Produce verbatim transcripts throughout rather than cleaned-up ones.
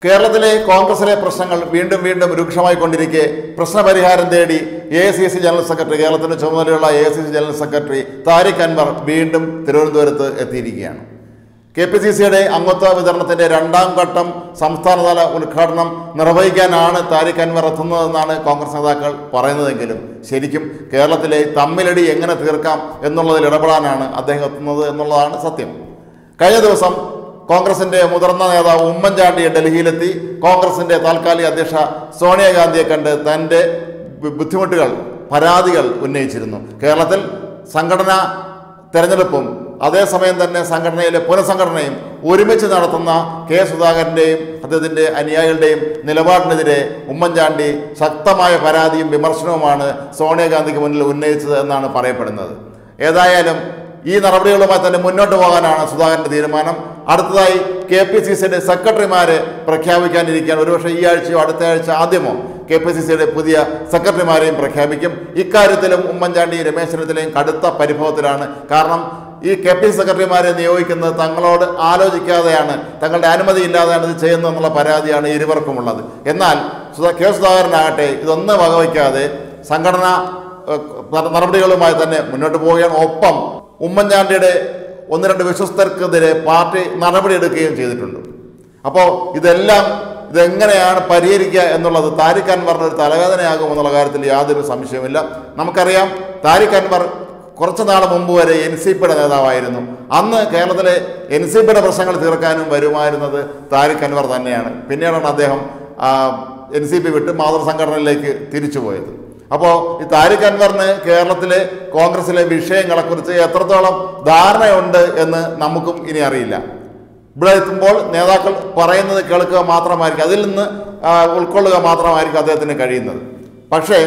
കേരളത്തിലെ കോൺഗ്രസിലെ പ്രശ്നങ്ങൾ വീണ്ടും വീണ്ടും രൂക്ഷമായിക്കൊണ്ടിരിക്കെ പ്രശ്നപരിഹാരം തേടി A I C C general secretary കേരളത്തിന് ചുമതലയുള്ള A I C C general secretary Tariq Anwar വീണ്ടും തിരുവനന്തപുരത്ത് എത്തിയിരിക്കുകയാണ്. കെ പി സി സിയുടെ അംഗത്വ വിതരണത്തിന്റെ രണ്ടാം ഘട്ടം സംസ്ഥാനതല ഉദ്ഘാടനം നിർവഹിക്കാനാണ് താരിഖ് അൻവർ എത്തുന്നതെന്നാണ് കോൺഗ്രസ് നേതാക്കൾ പറയുന്നതെങ്കിലും ശരിക്കും കേരളത്തിലെ തമ്മിലടി എങ്ങനെ തീർക്കാം എന്നുള്ളതിൽ ഇടപെടാനാണ് അദ്ദേഹം എത്തുന്നത് എന്നുള്ളതാണ് സത്യം. കഴിഞ്ഞ ദിവസം കോൺഗ്രസിന്റെ മുതിർന്ന നേതാവ് ഉമ്മൻചാണ്ടിയെ ഡൽഹിയിലെത്തി കോൺഗ്രസിന്റെ താൽക്കാലിക അധ്യക്ഷ സോണിയാഗാന്ധിയെ കണ്ട് തൻ്റെ ബുദ്ധിമുട്ടുകൾ പരാതികൾ ഉന്നയിച്ചിരുന്നു. കേരളത്തിൽ സംഘടനാ തെരഞ്ഞെടുപ്പും അതേസമയം തന്നെ സംഘടനയിലെ പുനഃസംഘടനയും ഒരുമിച്ച് നടത്തുന്ന കെ സുധാകരൻ്റെയും അദ്ദേഹത്തിൻ്റെ അനുയായികളുടെയും നിലപാടിനെതിരെ ഉമ്മൻചാണ്ടി ശക്തമായ പരാതിയും വിമർശനവുമാണ് സോണിയാഗാന്ധിക്ക് മുന്നിൽ ഉന്നയിച്ചത് എന്നാണ് പറയപ്പെടുന്നത്. ഏതായാലും ഈ നടപടികളുമായി തന്നെ മുന്നോട്ട് പോകാനാണ് സുധാകരൻ്റെ തീരുമാനം. അടുത്തതായി കെ പി സി സിയുടെ സെക്രട്ടറിമാരെ പ്രഖ്യാപിക്കാനിരിക്കുകയാണ്. ഒരുപക്ഷെ ഈ ആഴ്ചയോ അടുത്ത ആഴ്ച ആദ്യമോ കെ പി സി സിയുടെ പുതിയ സെക്രട്ടറിമാരെയും പ്രഖ്യാപിക്കും. ഇക്കാര്യത്തിലും ഉമ്മൻചാണ്ടി രമേശ് ചെന്നിത്തലയും കടുത്ത പരിഭവത്തിലാണ്. കാരണം ഈ കെ പി സി സെക്രട്ടറിമാരെ നിയോഗിക്കുന്നത് തങ്ങളോട് ആലോചിക്കാതെയാണ്, തങ്ങളുടെ അനുമതി ഇല്ലാതെയാണ് ഇത് ചെയ്യുന്നതെന്നുള്ള പരാതിയാണ് ഇരുവർക്കുമുള്ളത്. എന്നാൽ കെ സുധാകരനാകട്ടെ ഇതൊന്നും വകവയ്ക്കാതെ സംഘടനാ നടപടികളുമായി തന്നെ മുന്നോട്ട് പോവുകയാണ്. ഒപ്പം ഉമ്മൻചാണ്ടിയുടെ ഒന്ന് രണ്ട് വിശ്വസ്തർക്കെതിരെ പാർട്ടി നടപടിയെടുക്കുകയും ചെയ്തിട്ടുണ്ട്. അപ്പോൾ ഇതെല്ലാം ഇതെങ്ങനെയാണ് പരിഹരിക്കുക എന്നുള്ളത് താരിഖ് അൻവറിന് ഒരു തലവേദനയാകുമെന്നുള്ള കാര്യത്തിൽ യാതൊരു സംശയവുമില്ല. നമുക്കറിയാം താരിഖ് അൻവർ കുറച്ച് നാൾ മുമ്പ് വരെ എൻ സി പിയുടെ നേതാവായിരുന്നു. അന്ന് കേരളത്തിലെ എൻ സി പിയുടെ പ്രശ്നങ്ങൾ തീർക്കാനും വരുമായിരുന്നത് താരിഖ് അൻവർ തന്നെയാണ്. പിന്നീടാണ് അദ്ദേഹം എൻ സി പി വിട്ട് മാതൃസംഘടനയിലേക്ക് തിരിച്ചുപോയത്. അപ്പോൾ ഈ താരിഖ് അൻവറിന് കേരളത്തിലെ കോൺഗ്രസിലെ വിഷയങ്ങളെക്കുറിച്ച് എത്രത്തോളം ധാരണയുണ്ട് എന്ന് നമുക്കും ഇനി അറിയില്ല. ഇവിടെ എത്തുമ്പോൾ നേതാക്കൾ പറയുന്നത് കേൾക്കുക മാത്രമായിരിക്കും, അതിൽ നിന്ന് ഉൾക്കൊള്ളുക മാത്രമായിരിക്കും അദ്ദേഹത്തിന് കഴിയുന്നത്. പക്ഷേ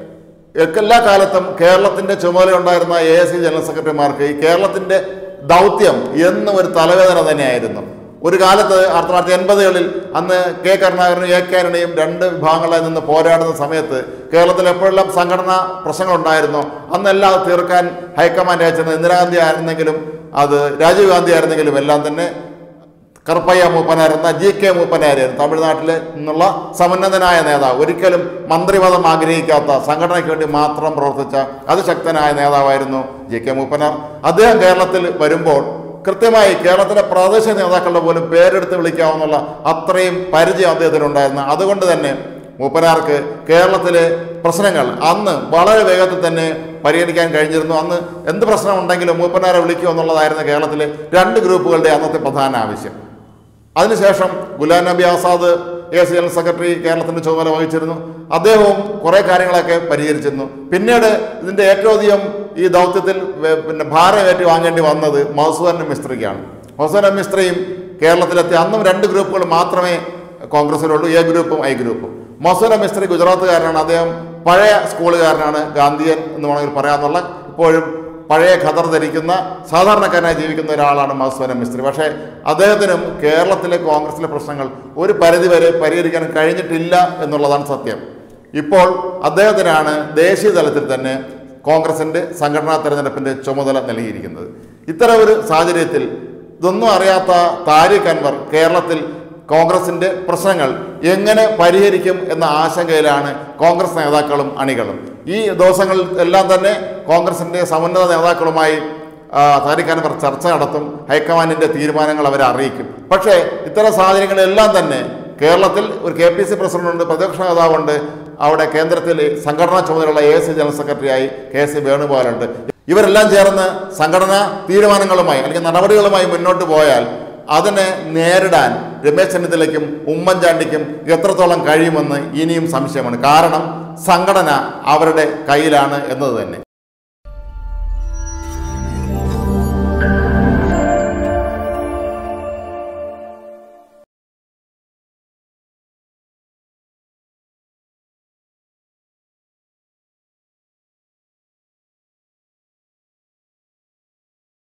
എല്ലാ കാലത്തും കേരളത്തിൻ്റെ ചുമതലയുണ്ടായിരുന്ന എ ഐ സി ജനറൽ സെക്രട്ടറിമാർക്ക് ഈ കേരളത്തിൻ്റെ ദൗത്യം എന്നും ഒരു തലവേദന തന്നെയായിരുന്നു. ഒരു കാലത്ത് ആയിരത്തി തൊള്ളായിരത്തി എൺപതുകളിൽ അന്ന് കെ കരുണാകരനും എ കെ ആന്റണിയും രണ്ട് വിഭാഗങ്ങളായി നിന്ന് പോരാടുന്ന സമയത്ത് കേരളത്തിൽ എപ്പോഴെല്ലാം സംഘടനാ പ്രശ്നങ്ങളുണ്ടായിരുന്നു അന്നെല്ലാം തീർക്കാൻ ഹൈക്കമാൻഡ് അയച്ചിരുന്നത് ഇന്ദിരാഗാന്ധി ആയിരുന്നെങ്കിലും അത് രാജീവ് ഗാന്ധി ആയിരുന്നെങ്കിലും എല്ലാം തന്നെ കറുപ്പയ്യ മൂപ്പനായിരുന്ന ജി കെ മൂപ്പനായിരുന്നു തമിഴ്നാട്ടിൽ നിന്നുള്ള സമുന്നതനായ നേതാവ്. ഒരിക്കലും മന്ത്രിപദം ആഗ്രഹിക്കാത്ത, സംഘടനയ്ക്ക് വേണ്ടി മാത്രം പ്രവർത്തിച്ച അതിശക്തനായ നേതാവായിരുന്നു ജി കെ മൂപ്പനാർ. അദ്ദേഹം കേരളത്തിൽ വരുമ്പോൾ കൃത്യമായി കേരളത്തിലെ പ്രാദേശിക നേതാക്കളുടെ പോലും പേരെടുത്ത് വിളിക്കാവുന്ന അത്രയും പരിചയം അദ്ദേഹത്തിനുണ്ടായിരുന്നു. അതുകൊണ്ട് തന്നെ മൂപ്പനാർക്ക് കേരളത്തിലെ പ്രശ്നങ്ങൾ അന്ന് വളരെ വേഗത്തിൽ തന്നെ പരിഹരിക്കാൻ കഴിഞ്ഞിരുന്നു. അന്ന് എന്ത് പ്രശ്നം ഉണ്ടെങ്കിലും മൂപ്പനാരെ വിളിക്കുക എന്നുള്ളതായിരുന്നു കേരളത്തിലെ രണ്ട് ഗ്രൂപ്പുകളുടെ അന്നത്തെ പ്രധാന ആവശ്യം. അതിനുശേഷം Ghulam Nabi Azad A C general secretary കേരളത്തിൻ്റെ ചുമതല വഹിച്ചിരുന്നു. അദ്ദേഹവും കുറേ കാര്യങ്ങളൊക്കെ പരിഹരിച്ചിരുന്നു. പിന്നീട് ഇതിൻ്റെ ഏറ്റവും അധികം ഈ ദൗത്യത്തിൽ പിന്നെ ഭാരമേറ്റ് വാങ്ങേണ്ടി വന്നത് മധുസൂദൻ മിസ്ത്രിക്കാണ്. മധുസൂദൻ മിസ്ത്രിയും കേരളത്തിലെത്തി. അന്നും രണ്ട് ഗ്രൂപ്പുകൾ മാത്രമേ കോൺഗ്രസിലുള്ളൂ, എ ഗ്രൂപ്പും ഐ ഗ്രൂപ്പും. മധുസൂദൻ മിസ്ത്രി ഗുജറാത്തുകാരനാണ്. അദ്ദേഹം പഴയ സ്കൂളുകാരനാണ്, ഗാന്ധിയൻ എന്ന് വേണമെങ്കിൽ പറയാമെന്നുള്ള, ഇപ്പോഴും പഴയ ഖദർ ധരിക്കുന്ന സാധാരണക്കാരനായി ജീവിക്കുന്ന ഒരാളാണ് മധുസൂദൻ മിസ്ത്രി. പക്ഷേ അദ്ദേഹത്തിനും കേരളത്തിലെ കോൺഗ്രസിലെ പ്രശ്നങ്ങൾ ഒരു പരിധിവരെ പരിഹരിക്കാൻ കഴിഞ്ഞിട്ടില്ല എന്നുള്ളതാണ് സത്യം. ഇപ്പോൾ അദ്ദേഹത്തിനാണ് ദേശീയ തലത്തിൽ തന്നെ കോൺഗ്രസിൻ്റെ സംഘടനാ തെരഞ്ഞെടുപ്പിൻ്റെ ചുമതല നൽകിയിരിക്കുന്നത്. ഇത്തരം ഒരു സാഹചര്യത്തിൽ ഇതൊന്നും അറിയാത്ത താരിഖ് അൻവർ കേരളത്തിൽ കോൺഗ്രസിൻ്റെ പ്രശ്നങ്ങൾ എങ്ങനെ പരിഹരിക്കും എന്ന ആശങ്കയിലാണ് കോൺഗ്രസ് നേതാക്കളും അണികളും. ഈ ദിവസങ്ങളിൽ എല്ലാം തന്നെ കോൺഗ്രസിൻ്റെ സമുന്നത നേതാക്കളുമായി താരിഖ് അൻവർ ചർച്ച നടത്തും, ഹൈക്കമാൻഡിൻ്റെ തീരുമാനങ്ങൾ അവരെ അറിയിക്കും. പക്ഷേ ഇത്തരം സാഹചര്യങ്ങളെല്ലാം തന്നെ കേരളത്തിൽ ഒരു കെ പി സി പ്രസിഡന്റുണ്ട്, പ്രതിപക്ഷ നേതാവുണ്ട്, അവിടെ കേന്ദ്രത്തിൽ സംഘടനാ ചുമതലയുള്ള എ ഐ സി ജനറൽ സെക്രട്ടറിയായി കെ സി വേണുഗോപാലുണ്ട്. ഇവരെല്ലാം ചേർന്ന് സംഘടനാ തീരുമാനങ്ങളുമായി അല്ലെങ്കിൽ നടപടികളുമായി മുന്നോട്ട് പോയാൽ അതിനെ നേരിടാൻ രമേശ് ചെന്നിത്തലയ്ക്കും ഉമ്മൻചാണ്ടിക്കും എത്രത്തോളം കഴിയുമെന്ന് ഇനിയും സംശയമാണ്. കാരണം സംഘടന അവരുടെ കയ്യിലാണ് എന്നത് തന്നെ.